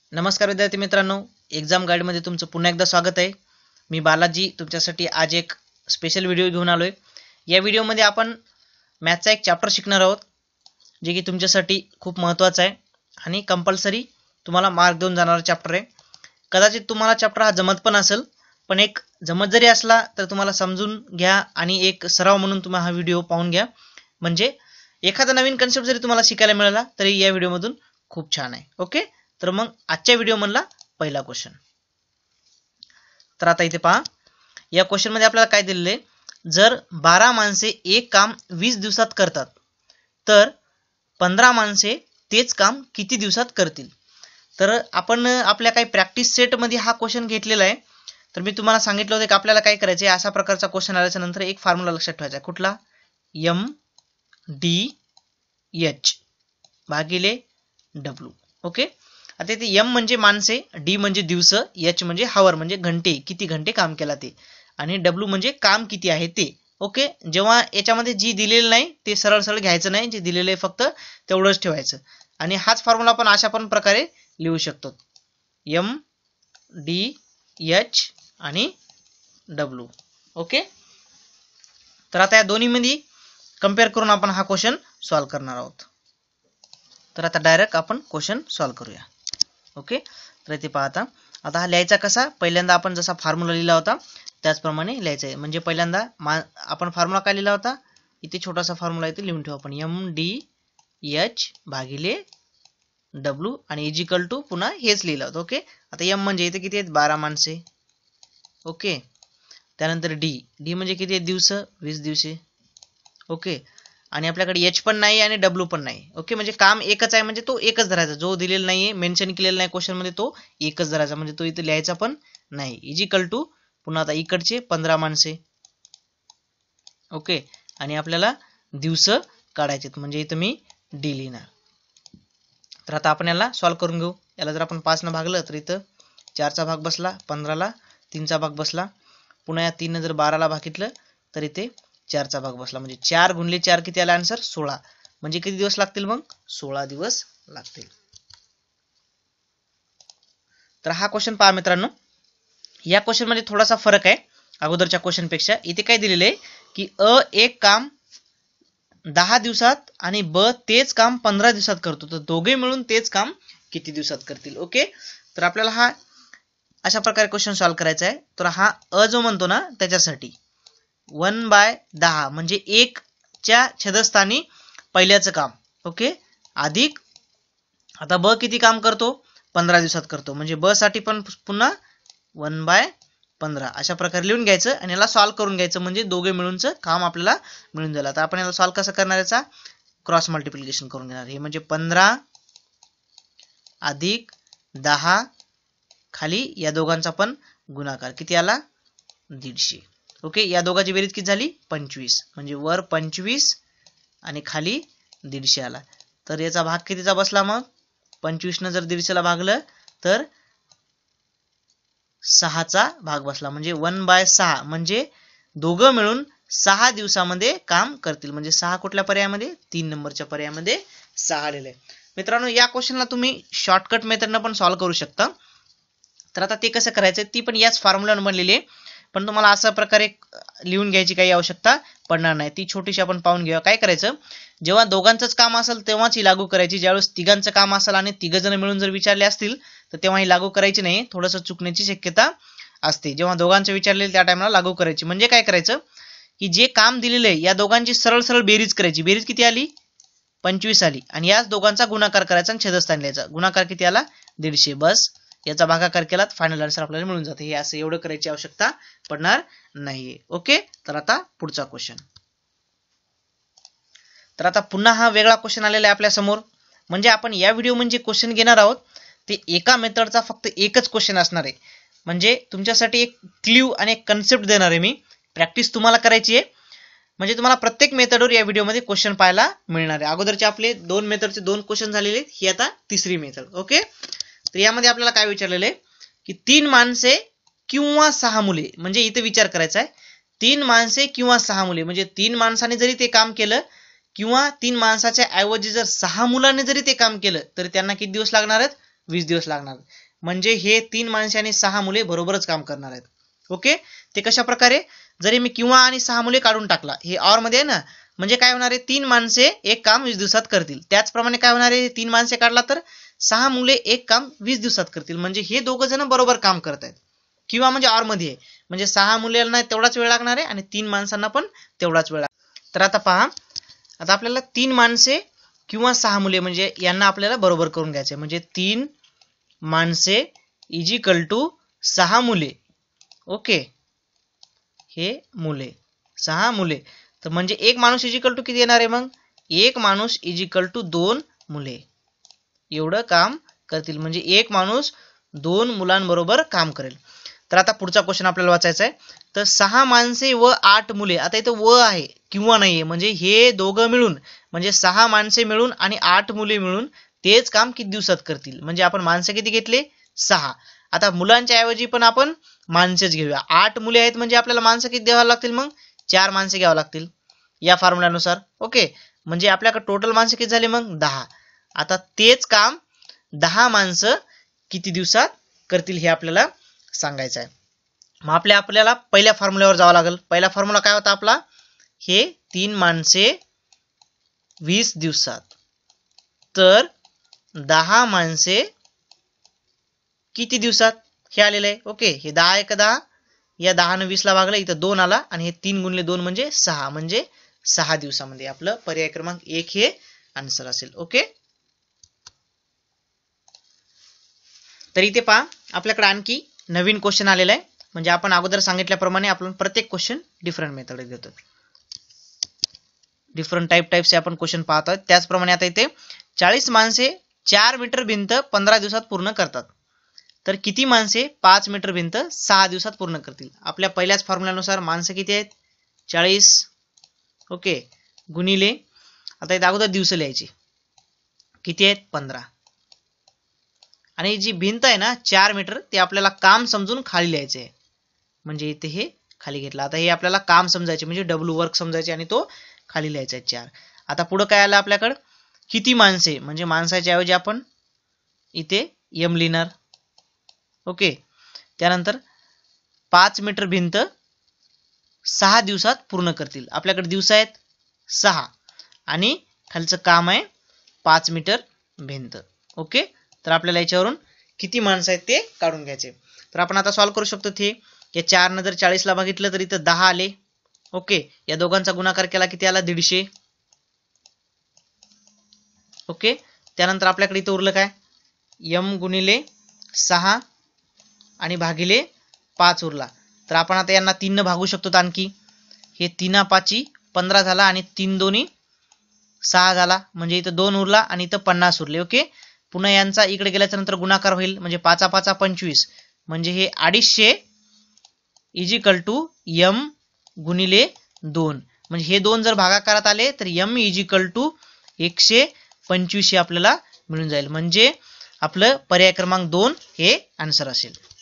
नमस्कार विद्यार्थी मित्रांनो, एक्झाम गाईडमध्ये तुमचं पुन्हा एकदा स्वागत आहे। मी बालाजी तुमच्यासाठी आज एक स्पेशल व्हिडिओ घेऊन आलोय। या व्हिडिओमध्ये आपण मॅथचा एक चॅप्टर शिकणार आहोत, जे की तुमच्यासाठी खूप महत्त्वाचा आहे आणि कंपल्सरी तुम्हाला मार्क देऊन जाणारा चॅप्टर आहे। कदाचित तुम्हाला चॅप्टर हा जमत पण असेल, पण एक जमत जरी असला तर तुम्हाला समजून घ्या आणि एक सराव म्हणून तुम्ही हा व्हिडिओ पाहून घ्या, म्हणजे एखादा नवीन कन्सेप्ट जरी तुम्हाला शिकायला मिळाला तरी या व्हिडिओमधून खूप छान आहे। ओके, तर मग आजच्या व्हिडिओ मधला पहिला क्वेश्चन। तर आता इथे पहा, या क्वेश्चन मध्ये आपल्याला काय दिलेले आहे, जर 12 माणसे एक काम 20 दिवसात करतात तर 15 माणसे तेच काम किती दिवसात करतील। तर आपण आपल्या काही प्रॅक्टिस सेट मध्ये हा क्वेश्चन घेतलेला आहे। तर मी तुम्हाला सांगितलं होतं की आपल्याला काय करायचं आहे, अशा प्रकारचा क्वेश्चन आल्याच्या नंतर एक फॉर्म्युला लक्षात ठेवायचा आहे। कुठला? MDH भागिले W। ओके, आता इथे M म्हणजे माणसे, D म्हणजे दिवस, H म्हणजे हावर म्हणजे घंटे, किती घंटे काम केला ते, आणि W म्हणजे काम किती आहे ते। ओके, जेव्हा याच्यामध्ये जी दिलेलं नाही ते सरळ सरळ घ्यायचं नाही, जे दिलेलं आहे फक्त तेवढंच ठेवायचं। आणि हाच फॉर्म्युला आपण अशा पण प्रकारे लिहू शकतो, MDH आणि W। ओके, तर आता या दोन्ही मध्ये कंपेअर करून आपण हा क्वेश्चन सॉल्व्ह करणार आहोत। तर आता डायरेक्ट आपण क्वेश्चन सॉल्व्ह करूया। ओके, तर इथे पहा, आता हा लिहायचा कसा, पहिल्यांदा आपण जसा फॉर्म्युला लिहिला होता त्याचप्रमाणे लिहायचा आहे। म्हणजे पहिल्यांदा आपण फॉर्म्युला काय लिहिला होता, इथे छोटासा फॉर्म्युला इथे लिहून ठेवू आपण, MDH भागिले W आणि इजिकल टू पुन्हा हेच लिहिलं होतं। ओके, आता M म्हणजे इथे किती आहेत, 12 माणसे। ओके, त्यानंतर D म्हणजे किती आहेत, दिवस, 20 दिवसे। ओके, आणि आपल्याकडे H पण नाही आणि W पण नाही। ओके, म्हणजे काम एकच आहे, म्हणजे तो एकच धरायचा, जो दिलेला नाहीये, मेन्शन केलेला नाही क्वेश्चन मध्ये, तो एकच धरायचा, म्हणजे तो इथे लिहायचा पण नाही। इजिकल टू पुन्हा आता इकडचे 15 माणसे। ओके, आणि आपल्याला दिवस काढायचे, म्हणजे इथं मी D लिहिणार। तर आता आपण याला सॉल्व्ह करून घेऊ। याला जर आपण 5 ने भागलं तर इथं 4 चा भाग बसला, 15 ला 3 चा भाग बसला, पुन्हा या 3 ने जर 12 ला भागितलं तर इथे 4 चा भाग बसला, म्हणजे 4 गुणिले 4 किती आला आन्सर, 16। म्हणजे किती दिवस लागतील मग, 16 दिवस लागतील। तर हा क्वेश्चन पहा मित्रांनो, या क्वेश्चन मध्ये थोडासा फरक आहे अगोदरच्या क्वेश्चन पेक्षा। इथे काय दिलेले आहे की अ एक काम 10 दिवसात आणि ब तेच काम 15 दिवसात करतो, तर दोघे मिळून तेच काम किती दिवसात करतील। ओके, तर आपल्याला हा अशा प्रकारे क्वेश्चन सॉल्व्ह करायचा आहे। तर हा अ जो म्हणतो ना, त्याच्यासाठी 1/10 म्हणजे 1 च्या छेदस्थानी पहिल्याचं काम, ओके, अधिक आता ब किती काम करतो, 15 दिवसात करतो, म्हणजे ब साठी पण पुन्हा 1/15 अशा प्रकारे लिहून घ्यायचं आणि याला सॉल्व्ह करून घ्यायचं, म्हणजे दोघे मिळूनचं काम आपल्याला मिळून जाईल। आता आपण याला सॉल्व्ह कसं करणार, याचा क्रॉस मल्टिप्लिकेशन करून घेणार। हे म्हणजे 15 अधिक 10 खाली या दोघांचा पण गुणाकार, किती आला, 150। ओके, या दोघांची बेरीज किती झाली, 25, म्हणजे वर 25 आणि खाली 150 आला। तर याचा भाग कितीचा बसला, मग 25 ने जर 150 ला भागलं तर 6 चा भाग बसला, म्हणजे 1/6, म्हणजे दोघं मिळून 6 दिवसामध्ये काम करतील। म्हणजे 6 कुठल्या पर्यायामध्ये, 3 नंबरच्या पर्यायामध्ये 6 आलेले आहे। मित्रांनो, या क्वेश्चनला तुम्ही शॉर्टकट मेथडने पण सॉल्व्ह करू शकता। तर आता ते कसं करायचं, ती पण याच फॉर्म्युला बनलेली आहे, पण तुम्हाला अशा प्रकारे लिहून घ्यायची काही आवश्यकता पडणार नाही। ती छोटीशी आपण पाहून घेऊया। काय करायचं, जेव्हा दोघांचंच काम असेल तेव्हाच ही लागू करायची, ज्यावेळेस तिघांचं काम असेल आणि तिघ जण मिळून जर विचारले असतील तर तेव्हा ही लागू करायची नाही, थोडंसं चुकण्याची शक्यता असते। जेव्हा दोघांचे विचारले त्या टाइमला लागू करायची। म्हणजे काय करायचं की जे काम दिलेलं आहे या दोघांची सरळ सरळ बेरीज करायची, बेरीज किती आली, 25 आली, आणि याच दोघांचा गुणाकार करायचा आणि छेदस्थान लिहायचा, गुणाकार किती आला, 150, बस याचा भागाकार केला फायनल आन्सर आपल्याला मिळून जाते। हे असं एवढं करायची आवश्यकता पडणार नाहीये। ओके, तर आता पुढचा क्वेश्चन। तर आता पुन्हा हा वेगळा क्वेश्चन आलेला आहे आपल्या समोर, म्हणजे आपण या व्हिडिओ म्हणजे क्वेश्चन घेणार आहोत ते एका मेथडचा फक्त एकच क्वेश्चन असणार आहे। म्हणजे तुमच्यासाठी एक क्ल्यू आणि एक कन्सेप्ट देणार आहे मी, प्रॅक्टिस तुम्हाला करायची आहे, म्हणजे तुम्हाला प्रत्येक मेथडवर या व्हिडिओमध्ये क्वेश्चन पाहायला मिळणार आहे। अगोदरचे आपले 2 मेथडचे 2 क्वेश्चन झालेले, ही आता तिसरी मेथड। ओके, तर यामध्ये आपल्याला काय विचारलेलं आहे की 3 माणसे किंवा 6 मुले, म्हणजे इथे विचार करायचा आहे 3 माणसे किंवा 6 मुले, म्हणजे 3 माणसाने जरी ते काम केलं किंवा 3 माणसाच्या ऐवजी जर 6 मुलांनी जरी ते काम केलं तर त्यांना किती दिवस लागणार आहेत, 20 दिवस लागणार. म्हणजे हे 3 माणसे आणि 6 मुले बरोबरच काम करणार आहेत. ओके, ते कशा प्रकारे, जरी मी किंवा आणि 6 मुले काढून टाकला, हे ऑर मध्ये आहे ना, म्हणजे काय होणार आहे, 3 माणसे एक काम 20 दिवसात करतील. त्याचप्रमाणे काय होणार आहे, 3 माणसे काढला तर 6 मुले एक काम 20 दिवसात करतील. म्हणजे हे दोघं जण बरोबर काम करत आहेत. किंवा म्हणजे ऑर मध्ये आहे, म्हणजे 6 मुलांना तेवढाच वेळ लागणार आहे आणि 3 माणसांना पण तेवढाच वेळ लागणार. तर आता पहा, आता आपल्याला 3 माणसे किंवा 6 मुले म्हणजे यांना आपल्याला बरोबर करून घ्यायचे. म्हणजे 3 माणसे इज इक्वल टू 6 मुले. ओके, हे मुले 6 मुले, तर म्हणजे एक माणूस इज इक्वल टू किती येणार आहे, मग एक माणूस इज इक्वल टू 2 मुले. एवढं काम करतील, म्हणजे एक माणूस 2 मुलांबरोबर काम करेल. तर आता पुढचा क्वेश्चन आपल्याला वाचायचा आहे. तर 6 माणसे व 8 मुले, आता इथं व आहे किंवा नाहीये, म्हणजे हे दोघं मिळून, म्हणजे 6 माणसे मिळून आणि 8 मुले मिळून तेच काम किती दिवसात करतील. म्हणजे आपण माणसं किती घेतले, 6. आता मुलांच्या ऐवजी पण आपण माणसेच घेऊया. 8 मुले आहेत म्हणजे आपल्याला माणसं किती द्यावं लागतील, मग 4 माणसे घ्यावं लागतील या फॉर्म्युल्यानुसार. ओके, म्हणजे आपल्याकडे टोटल माणसं किती झाले, मग 10. आता तेच काम 10 माणसं किती दिवसात करतील हे आपल्याला सांगायचं आहे. मग आपल्याला पहिल्या फॉर्म्युल्यावर जावं लागेल. पहिला फॉर्म्युला काय होता आपला, हे 3 माणसे 20 दिवसात, तर 10 माणसे किती दिवसात हे आलेलं आहे. ओके, हे 10 1 10, या 10 ने 20 ला भागलं, इथं 2 आला आणि हे 3 गुणिले 2 म्हणजे 6, म्हणजे 6 दिवसामध्ये आपलं पर्याय क्रमांक 1 हे आन्सर असेल. ओके, तर इथे पहा आपल्याकडे आणखी नवीन क्वेश्चन आलेला आहे. म्हणजे आपण अगोदर सांगितल्याप्रमाणे आपण प्रत्येक क्वेश्चन डिफरंट मेथड घेतो, डिफरंट टाइप्सचे आपण क्वेश्चन पाहत आहोत. त्याचप्रमाणे आता इथे 40 माणसे 4 मीटर भिंत 15 दिवसात पूर्ण करतात, तर किती माणसे 5 मीटर भिंत 6 दिवसात पूर्ण करतील. आपल्या पहिल्याच फॉर्म्युल्यानुसार माणसं किती आहेत, 40. ओके, गुणिले, आता इथे अगोदर दिवस लिहायचे, किती आहेत 15, आणि जी भिंत आहे ना 4 मीटर, ते आपल्याला काम समजून खाली लिहायचे आहे. म्हणजे इथे हे खाली घेतलं. आता हे आपल्याला काम समजायचे, म्हणजे डब्ल्यू वर्क समजायचे आणि तो खाली लिहायचा आहे 4. आता पुढं काय आलं आपल्याकडं, किती माणसे, म्हणजे माणसाच्या ऐवजी आपण इथे एम लिहिणार. ओके, त्यानंतर 5 मीटर भिंत 6 दिवसात पूर्ण करतील. आपल्याकडे दिवस आहेत 6 आणि खालचं काम आहे 5 मीटर भिंत. ओके, तर आपल्याला याच्यावरून किती माणसं आहेत ते काढून घ्यायचे. तर आपण आता सॉल्व्ह करू शकतो. ते या 4 ने जर 40 ला बघितलं तर इथं 10 आले. ओके, या दोघांचा गुणाकार केला किती आला, 150. ओके, त्यानंतर आपल्याकडे इथं उरलं काय, m गुणिले 6 आणि भागिले 5 उरला. तर आपण आता यांना 3 न भागू शकतो. आणखी हे 3 5 15 झाला आणि 3 दोन्ही 6 झाला, म्हणजे इथं 2 उरला आणि इथं 50 उरले. ओके, पुन्हा यांचा इकडे गेल्याच्या नंतर गुणाकार होईल, म्हणजे 5 5 25, म्हणजे हे 250 इज इक्वल टू m गुणिले 2. म्हणजे हे 2 जर भागाकारात आले तर m इज इक्वल टू 125 हे आपल्याला मिळून जाईल. म्हणजे आपलं पर्याय क्रमांक 2 हे आन्सर असेल.